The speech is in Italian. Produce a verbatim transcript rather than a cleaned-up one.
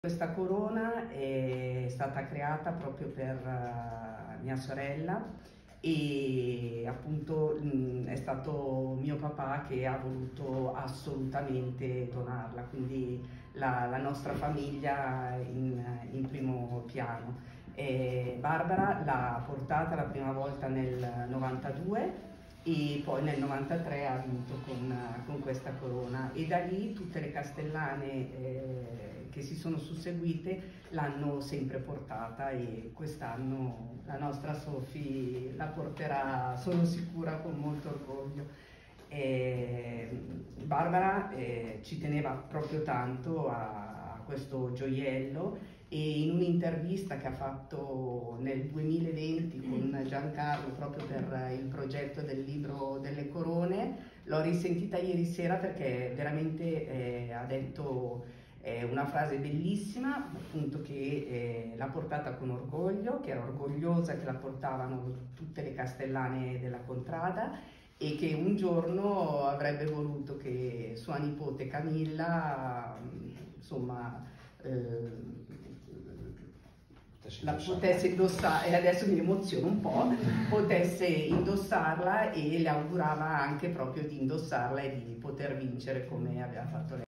Questa corona è stata creata proprio per uh, mia sorella e appunto mh, è stato mio papà che ha voluto assolutamente donarla, quindi la, la nostra famiglia in, in primo piano. E Barbara l'ha portata la prima volta nel novantadue e poi nel novantatré ha vinto con, con questa corona, e da lì tutte le castellane eh, che si sono susseguite l'hanno sempre portata, e quest'anno la nostra Sofì la porterà, sono sicura, con molto orgoglio. E Barbara eh, ci teneva proprio tanto a, a questo gioiello, e in un'intervista che ha fatto nel duemilaventi con Giancarlo proprio per il progetto del libro delle corone, l'ho risentita ieri sera perché veramente eh, ha detto eh, una frase bellissima, appunto, che eh, l'ha portata con orgoglio, che era orgogliosa che la portavano tutte le castellane della contrada, e che un giorno avrebbe voluto che sua nipote Camilla, insomma, eh, la potesse indossare, e adesso mi emoziono un po', potesse indossarla, e le augurava anche proprio di indossarla e di poter vincere come aveva fatto lei.